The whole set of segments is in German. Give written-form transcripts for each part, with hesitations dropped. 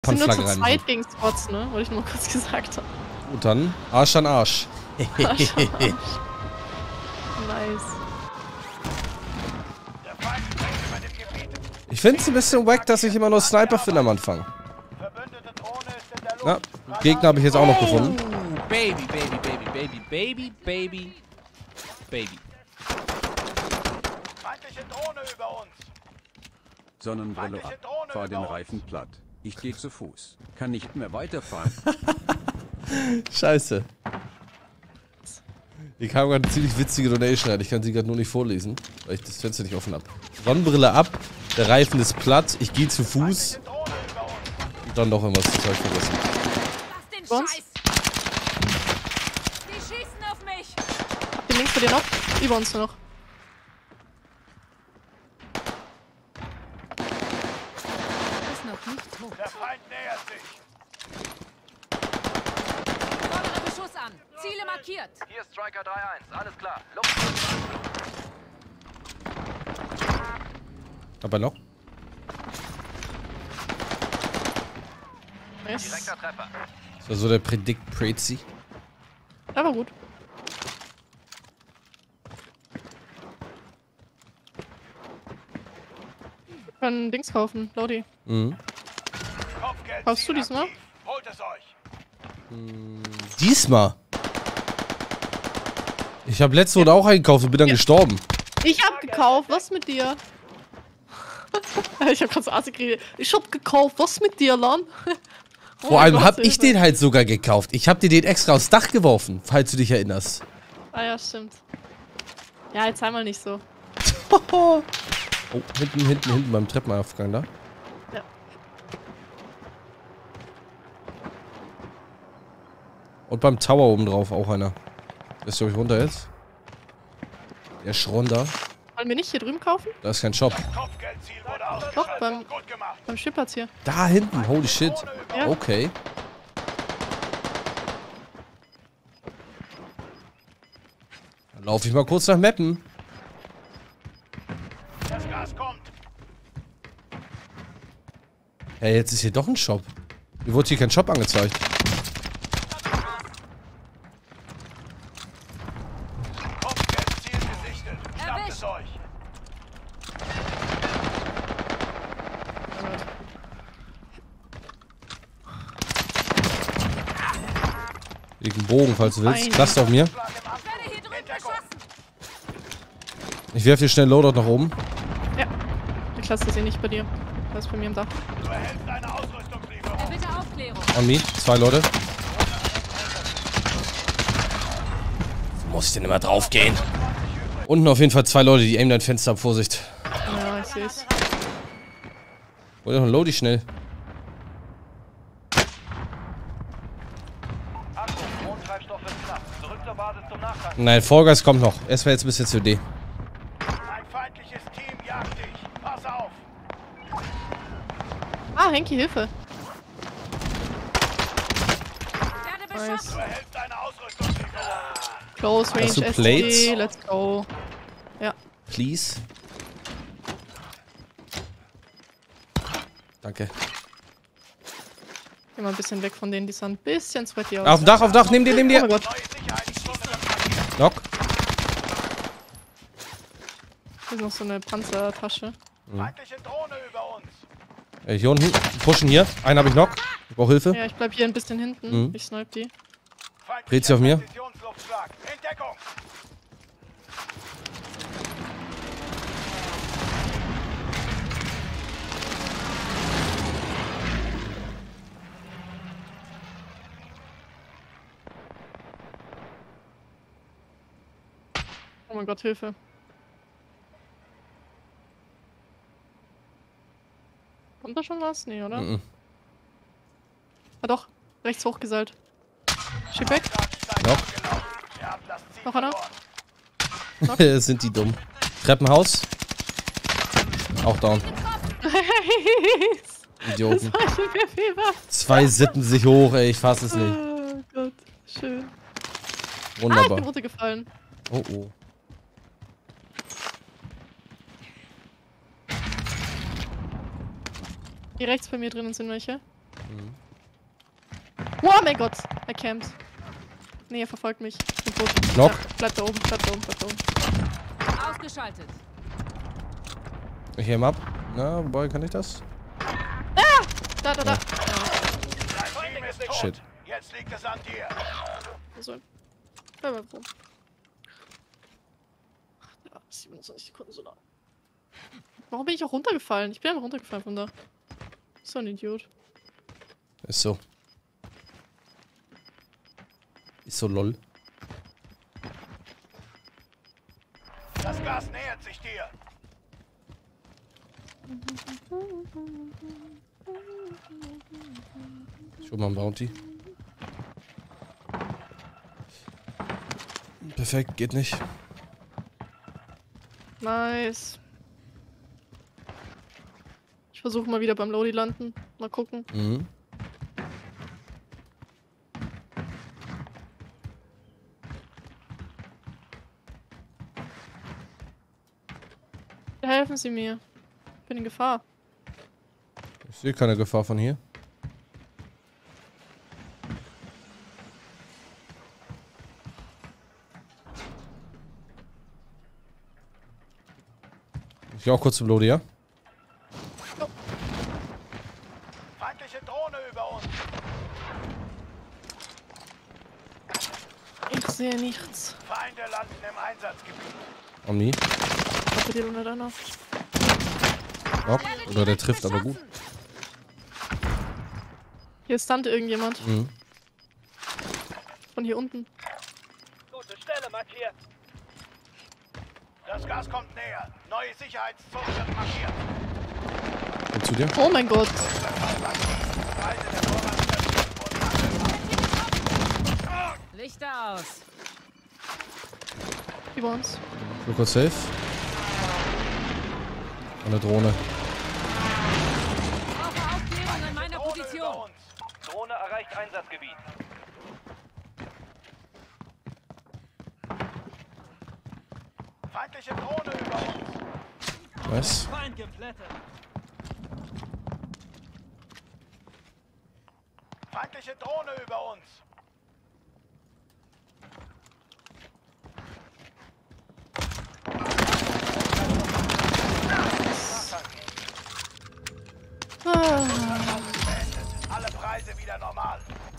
Sind nur zu rein. zweit gegen Spots, ne? Wollte ich nur mal kurz gesagt haben. Und dann Arsch an Arsch. Nice. Ich finde es ein bisschen wack, dass ich immer nur Sniper finde am Anfang. Na, Gegner habe ich jetzt auch noch gefunden. Baby, baby, baby, baby, baby, baby, baby. Feindliche Drohne über uns. Sonnenbrille ab. Fahr den Reifen platt. Ich gehe zu Fuß. Kann nicht mehr weiterfahren. Scheiße. Hier kam gerade eine ziemlich witzige Donation rein. Ich kann sie gerade nur nicht vorlesen, weil ich das Fenster nicht offen habe. Sonnenbrille ab, der Reifen ist platt, ich gehe zu Fuß. Und dann noch irgendwas, das habe ich vergessen. Lass den Scheiß! Die schießen auf mich! Habt ihr links bei dir noch? Über uns noch. Ist noch nicht tot. Der Feind nähert sich. Fordere Beschuss an. Ziele markiert. Hier ist Striker 3-1, alles klar. Luft. Aber noch? Nice. Direkter Treffer. Das war so der Predict Prezi. Aber gut. Wir können Dings kaufen, Lodi. Mhm. Kopfgeld. Kaufst du diesmal? Holt es euch. Diesmal. Ich habe letzte Runde auch eingekauft und bin dann gestorben. Ich hab gekauft, was mit dir? Ich hab grad so Assi geredet. Ich hab gekauft, was mit dir, Lan? Oh Vor mein allem Gott, habe ich Hilfe. den halt sogar gekauft. Ich habe dir den extra aufs Dach geworfen, falls du dich erinnerst. Ah ja, stimmt. Ja, jetzt einmal nicht so. Oh, hinten beim Treppenaufgang da. Ja. Und beim Tower oben drauf auch einer. Ist, glaube ich, runter jetzt. Der ist runter. Wollen wir nicht hier drüben kaufen? Da ist kein Shop. Kopfgeldziel wurde Doch, ausgeschaltet. Gut gemacht. beim Spielplatz hier. Da hinten, holy shit. Ja. Okay. Dann laufe ich mal kurz nach Meppen. Das Gas kommt. Ja, jetzt ist hier doch ein Shop. Mir wurde hier kein Shop angezeigt. Kopfgeldziel gesichtet. Schnappt es euch. Hier liegt ein Bogen, falls du willst. Cluster auf mir. Ich werde hier drüben beschossen. Ich werfe hier schnell Loadout nach oben. Ja. Die Klasse ist eh nicht bei dir. Das ist bei mir im Dach. Du erhältst eine Ausrüstungslieferung. Bitte Aufklärung. On me. 2 Leute. Muss ich denn immer drauf gehen? Unten auf jeden Fall 2 Leute, die aimen dein Fenster ab. Vorsicht. Ja, ich seh's. Hol doch ein Loadie schnell. Achtung, Mondtreibstoff ist knapp. Zurück zur Basis zum Nachtanken. Nein, Vollgas kommt noch. Es wäre jetzt ein bisschen COD. Ein feindliches Team jagt dich. Pass auf. Ah, Henki, Hilfe. Werde beschossen. Nice. Du erhältst eine Ausrüstungslieferung. Close Range Hast du ST, Plates? let's go. Ja. Please. Danke. Geh mal ein bisschen weg von denen, die sahen ein bisschen sweaty aus. Auf dem Dach, nimm dir, Oh mein Gott. Neue Sicherheitszone. Knock. Hier ist noch so eine Panzertasche. Feindliche Drohne über uns. Hier unten. Pushen hier. Einen habe ich Knock. Ich brauche Hilfe. Ja, ich bleib hier ein bisschen hinten. Mhm. Ich snipe die. Dreht sie auf mir? Präzisionsluftschlag. In Deckung. Oh mein Gott, Hilfe. Kommt da schon was? Nee, oder? Mhm. Ah doch, rechts hochgeseilt. Schieb weg. Knock. Ihr habt das Ziel Noch einer? verloren. Sind die dumm. Treppenhaus. Auch down. Idioten. Das war schon mehr Fieber. 2 sippen sich hoch, ey. Ich fass es nicht. Oh Gott, schön. Ich Wunderbar. bin runtergefallen. Oh, oh. Hier rechts bei mir drinnen sind welche. Oh mein Gott, er campt. Nee, er verfolgt mich. Ich bin tot. Knock. Bleib da oben, bleib da oben, bleib da oben. Ausgeschaltet. Ich hebe ab. Na, wobei, kann ich das? Da. Dein Team ist tot. Shit. Jetzt liegt es an dir. So. Bleib mal rum. Ja, 27 Sekunden so lang. Warum bin ich auch runtergefallen? Ich bin einfach runtergefallen von da. So ein Idiot. Ist so. Ist so lol. Das Gas nähert sich dir. Schon mal ein Bounty. Perfekt, geht nicht. Nice. Ich versuche mal wieder beim Lodi landen. Mal gucken. Mhm. Helfen Sie mir. Ich bin in Gefahr. Ich sehe keine Gefahr von hier. Ich gehe auch kurz zum Lodi, ja? Feindliche Drohne über uns. Ich sehe nichts. Feinde landen im Einsatzgebiet. Omni. Ich hoffe, die Lunge da noch. Knock. Oder der trifft aber gut. Hier stunt irgendjemand. Mhm. Von hier unten. Gute Stelle markiert. Das Gas kommt näher. Neue Sicherheitszone wird markiert. Und zu dir? Oh mein Gott. Preise der Vorratsversorgung wurden angepasst. Lichter aus. Über uns. Nur kurz safe. Eine Drohne. Brauche Aufklärung in meiner Drohne Position. über uns. Drohne erreicht Einsatzgebiet. Feindliche Drohne über uns. Nice. Feind geplättet. Feindliche Drohne über uns. Ah. Alle Preise wieder normal.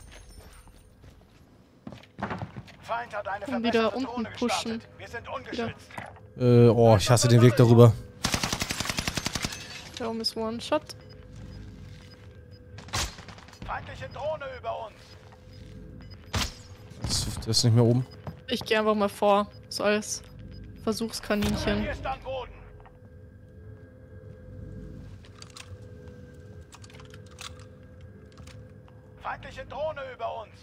Feind hat eine Und wieder verbesserte unten Drohne pushen. gestartet. Wir sind ungeschützt. Oh, ich hasse den Weg darüber. Da oben ist One-Shot. Feindliche Drohne über uns. Das ist nicht mehr oben. Ich gehe einfach mal vor. So als Versuchskaninchen. Hier ist an Boden. Feindliche Drohne über uns.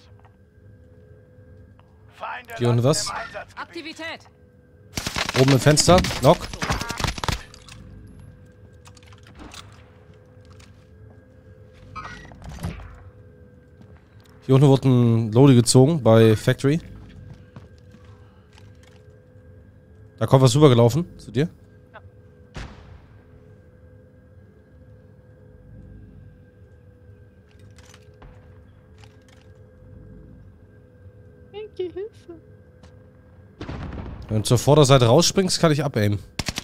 Feinde Hier unten landen was? im Einsatzgebiet. Aktivität. Oben im Fenster. Knock. Hier unten wurde ein Lodi gezogen bei Factory. Da kommt was rübergelaufen zu dir. Danke, Hilfe. Wenn du zur Vorderseite rausspringst, kann ich abaimen.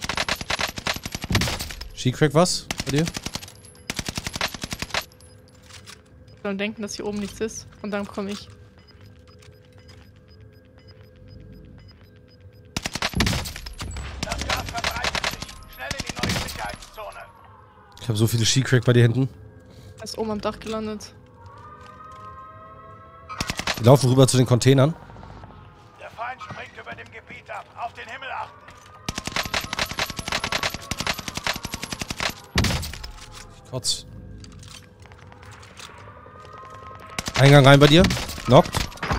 She-Crack was bei dir? Sollen denken, dass hier oben nichts ist. Und dann komme ich. Das Gas verbreitet sich. Schnell in die neue Sicherheitszone. Ich habe so viele She-Crack bei dir hinten. Er ist oben am Dach gelandet. Die laufen rüber zu den Containern. Der Feind springt über dem Gebiet ab. Auf den Himmel achten. Ich kotz. Eingang rein bei dir. Knockt.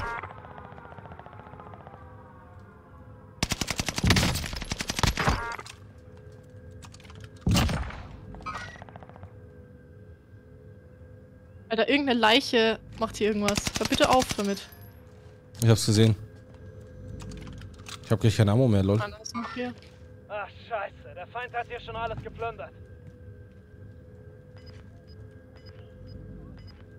Alter, irgendeine Leiche macht hier irgendwas. Hör bitte auf damit. Ich hab's gesehen. Ich hab gleich kein Ammo mehr, lol. Ah, da ist noch hier. Ach, scheiße. Der Feind hat hier schon alles geplündert.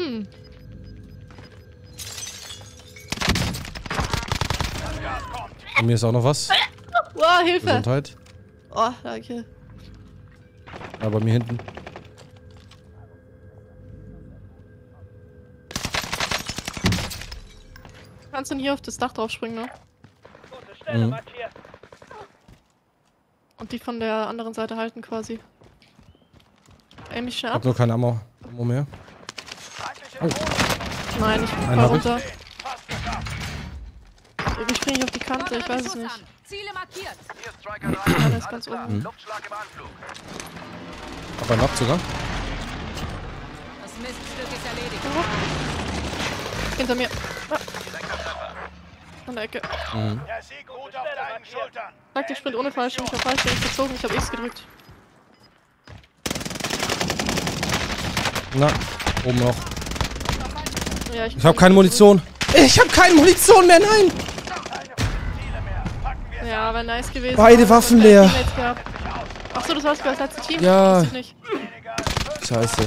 Bei mir ist auch noch was. Oh, Hilfe. Gesundheit. Oh, danke. Ja, bei mir hinten. Kannst du denn hier auf das Dach drauf springen, ne? Gute Stelle markiert. Und die von der anderen Seite halten quasi. Aim mich schnell Ich ab. hab nur kein Ammo mehr. Nein, ich Einen fall hab ich. runter. Irgendwie springe ich auf die Kante, ich weiß es nicht. Ziele markiert. Hier ist Striker 3. Ja, der ist ganz oben. Luftschlag im Anflug. Hab einen Knock sogar. Das Miststück ist erledigt. Hinter mir. Ah. An der Ecke. Der Sieg ruht auf deinen Schultern. Sag den Sprint ohne Fallschirm, ich hab Fallschirm gezogen, ich hab X gedrückt. Na, oben noch. Ja, Ich hab keine Munition. Ich hab keine Munition mehr, nein! Ja, wäre nice gewesen. Beide Waffen leer. Achso, das war's für das letzte Team? Ja. Wusste ich nicht. Scheiße.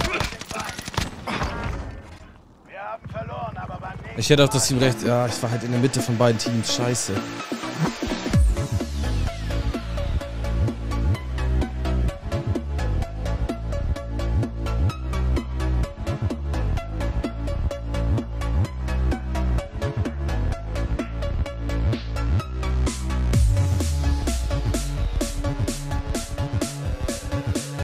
Wir haben verloren, aber beim nächsten Ich hätte auch das Team recht. Ja, ich war halt in der Mitte von beiden Teams. Scheiße.